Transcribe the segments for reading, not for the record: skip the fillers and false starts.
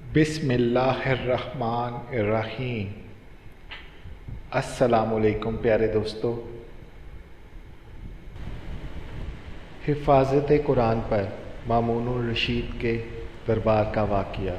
بسم اللہ الرحمن الرحیم۔ السلام علیکم پیارے دوستو۔ حفاظت قرآن پر مامون الرشید کے دربار کا واقعہ۔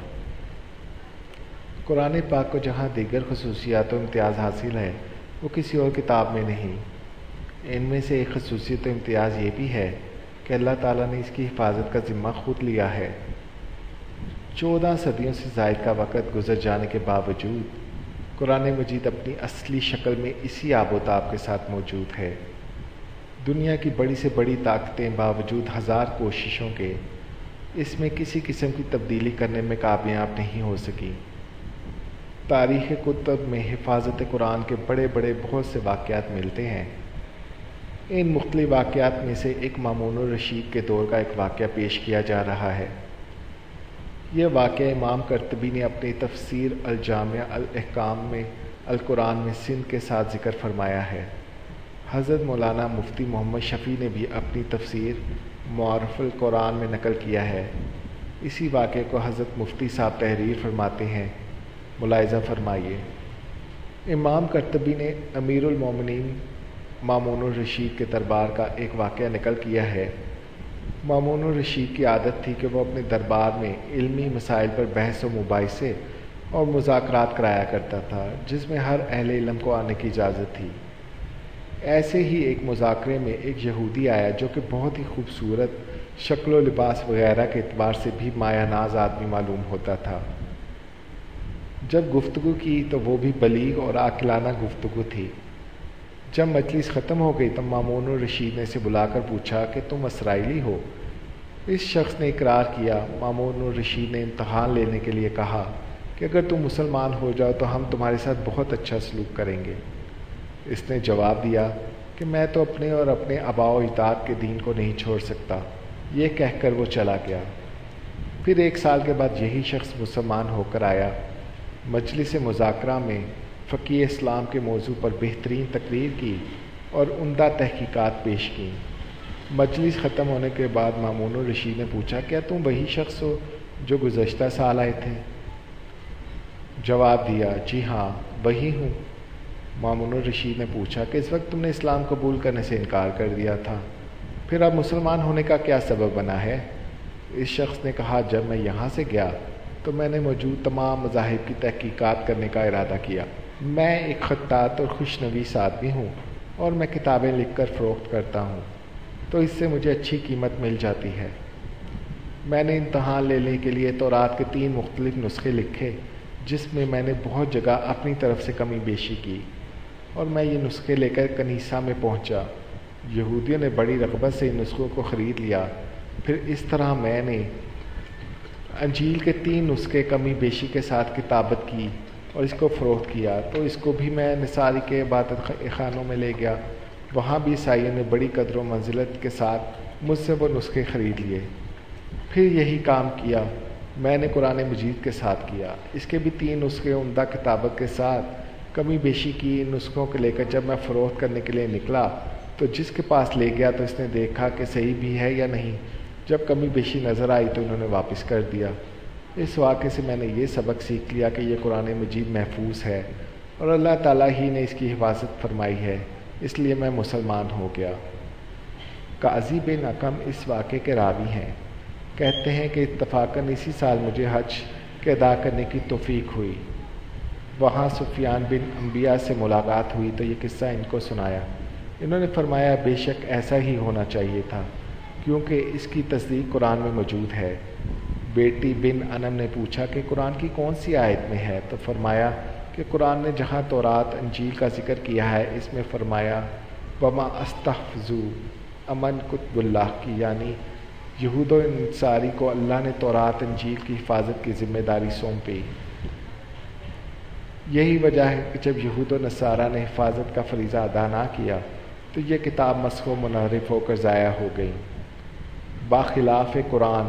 قرآن پاک کو جہاں دیگر خصوصیات و امتیاز حاصل ہے وہ کسی اور کتاب میں نہیں۔ ان میں سے ایک خصوصیت و امتیاز یہ بھی ہے کہ اللہ تعالیٰ نے اس کی حفاظت کا ذمہ خود لیا ہے۔ 14 صدیوں سے زائد کا وقت گزر جانے کے باوجود قرآن مجید اپنی اصلی شکل میں اسی آب و تاب کے ساتھ موجود ہے۔ دنیا کی بڑی سے بڑی طاقتیں باوجود ہزار کوششوں کے اس میں کسی قسم کی تبدیلی کرنے میں کامیاب نہیں ہو سکی۔ تاریخ کتب میں حفاظت قرآن کے بڑے بڑے بہت سے واقعات ملتے ہیں۔ ان مختلف واقعات میں سے ایک مامون الرشید کے دور کا ایک واقعہ پیش کیا جا رہا ہے۔ یہ واقعہ امام قرطبی نے اپنی تفسیر الجامع الاحکام میں القرآن میں سندھ کے ساتھ ذکر فرمایا ہے۔ حضرت مولانا مفتی محمد شفیع نے بھی اپنی تفسیر معارف القرآن میں نقل کیا ہے۔ اسی واقعے کو حضرت مفتی صاحب تحریر فرماتے ہیں، ملاحظہ فرمائیے۔ امام قرطبی نے امیر المومنین مامون الرشید کے دربار کا ایک واقعہ نقل کیا ہے۔ مامون الرشید کی عادت تھی کہ وہ اپنے دربار میں علمی مسائل پر بحث و مباحثے اور مذاکرات کرایا کرتا تھا، جس میں ہر اہل علم کو آنے کی اجازت تھی۔ ایسے ہی ایک مذاکرے میں ایک یہودی آیا جو کہ بہت ہی خوبصورت شکل و لباس وغیرہ کے اعتبار سے بھی مایہ ناز آدمی معلوم ہوتا تھا۔ جب گفتگو کی تو وہ بھی بلیغ اور عاقلانہ گفتگو تھی۔ جب مجلس ختم ہو گئی تو مامون الرشید نے اسے بلا کر پوچھا کہ تم اسرائیلی ہو؟ اس شخص نے اقرار کیا۔ مامون الرشید نے امتحان لینے کے لیے کہا کہ اگر تم مسلمان ہو جاؤ تو ہم تمہارے ساتھ بہت اچھا سلوک کریں گے۔ اس نے جواب دیا کہ میں تو اپنے اور اپنے آباء و اجداد کے دین کو نہیں چھوڑ سکتا۔ یہ کہہ کر وہ چلا گیا۔ پھر 1 سال کے بعد یہی شخص مسلمان ہو کر آیا۔ مجلس مذاکرہ میں فقہ اسلام کے موضوع پر بہترین تقریر کی اور عمدہ تحقیقات پیش کی۔ مجلس ختم ہونے کے بعد مامون الرشید نے پوچھا، کیا تم وہی شخص ہو جو گزشتہ سال آئے تھے؟ جواب دیا، جی ہاں وہی ہوں۔ مامون الرشید نے پوچھا کہ اس وقت تم نے اسلام قبول کرنے سے انکار کر دیا تھا، پھر اب مسلمان ہونے کا کیا سبب بنا ہے؟ اس شخص نے کہا، جب میں یہاں سے گیا تو میں نے موجود تمام مذاہب کی تحقیقات کرنے کا ارادہ کیا۔ میں ایک خطاط اور خوش نویس آدمی ہوں اور میں کتابیں لکھ کر فروخت کرتا ہوں، تو اس سے مجھے اچھی قیمت مل جاتی ہے۔ میں نے امتحان لینے کے لیے تورات کے 3 مختلف نسخے لکھے، جس میں میں نے بہت جگہ اپنی طرف سے کمی بیشی کی، اور میں یہ نسخے لے کر کنیسہ میں پہنچا۔ یہودیوں نے بڑی رغبت سے ان نسخوں کو خرید لیا۔ پھر اس طرح میں نے انجیل کے 3 نسخے کمی بیشی کے ساتھ کتابت کی اور اس کو فروخت کیا، تو اس کو بھی میں نصاری کے عبادت خانوں میں لے گیا۔ وہاں بھی عیسائیوں نے بڑی قدر و منزلت کے ساتھ مجھ سے وہ نسخے خرید لیے۔ پھر یہی کام کیا میں نے قرآن مجید کے ساتھ کیا۔ اس کے بھی 3 نسخے عمدہ کتابت کے ساتھ کمی بیشی کی۔ ان نسخوں کو لے کر جب میں فروخت کرنے کے لیے نکلا تو جس کے پاس لے گیا تو اس نے دیکھا کہ صحیح بھی ہے یا نہیں۔ جب کمی بیشی نظر آئی تو انہوں نے واپس کر دیا۔ اس واقعے سے میں نے یہ سبق سیکھ لیا کہ یہ قرآن مجید محفوظ ہے اور اللہ تعالیٰ ہی نے اس کی حفاظت فرمائی ہے، اس لیے میں مسلمان ہو گیا۔ قاضی بن اکم اس واقعے کے راوی ہیں۔ کہتے ہیں کہ اتفاقاً اسی سال مجھے حج کے ادا کرنے کی توفیق ہوئی۔ وہاں سفیان بن انبیاء سے ملاقات ہوئی تو یہ قصہ ان کو سنایا۔ انہوں نے فرمایا، بے شک ایسا ہی ہونا چاہیے تھا، کیونکہ اس کی تصدیق قرآن میں موجود ہے۔ بیٹی بن انم نے پوچھا کہ قرآن کی کون سی آیت میں ہے؟ تو فرمایا کہ قرآن نے جہاں تورات انجیل کا ذکر کیا ہے اس میں فرمایا وما استحفظوا امن کتب اللہ کی، یعنی یہود و نصاری کو اللہ نے تورات انجیل کی حفاظت کی ذمہ داری سونپی۔ یہی وجہ ہے کہ جب یہود و نصارہ نے حفاظت کا فریضہ ادا نہ کیا تو یہ کتاب مسخ و منحرف ہو کر ضائع ہو گئی، باخلاف قرآن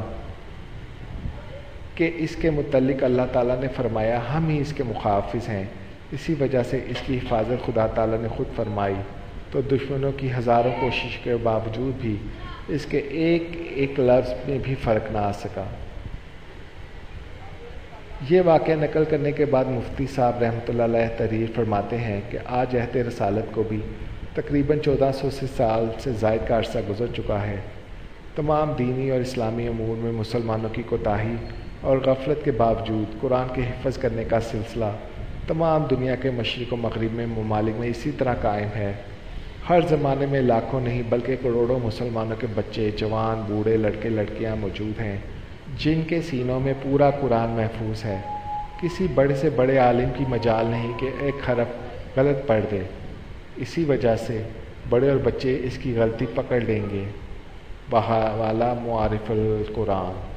کہ اس کے متعلق اللہ تعالیٰ نے فرمایا ہم ہی اس کے محافظ ہیں۔ اسی وجہ سے اس کی حفاظت خدا تعالیٰ نے خود فرمائی، تو دشمنوں کی ہزاروں کوشش کے باوجود بھی اس کے ایک ایک لفظ میں بھی فرق نہ آ سکا۔ یہ واقعہ نقل کرنے کے بعد مفتی صاحب رحمۃ اللہ علیہ تحریر فرماتے ہیں کہ آج عہد رسالت کو بھی تقریباً 1400 سال سے زائد کا عرصہ گزر چکا ہے۔ تمام دینی اور اسلامی امور میں مسلمانوں کی کوتاہی اور غفلت کے باوجود قرآن کے حفظ کرنے کا سلسلہ تمام دنیا کے مشرق و مغرب میں ممالک میں اسی طرح قائم ہے۔ ہر زمانے میں لاکھوں نہیں بلکہ کروڑوں مسلمانوں کے بچے، جوان، بوڑھے، لڑکے لڑکیاں موجود ہیں جن کے سینوں میں پورا قرآن محفوظ ہے۔ کسی بڑے سے بڑے عالم کی مجال نہیں کہ ایک حرف غلط پڑھ دے، اسی وجہ سے بڑے اور بچے اس کی غلطی پکڑ لیں گے۔ بحوالہ معارف القرآن۔